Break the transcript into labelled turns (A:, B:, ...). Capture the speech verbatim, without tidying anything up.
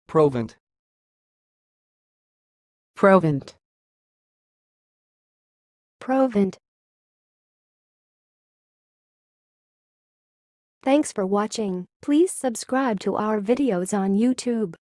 A: Provant.
B: Provant.
C: Provant. Thanks for watching. Please subscribe to our videos on YouTube.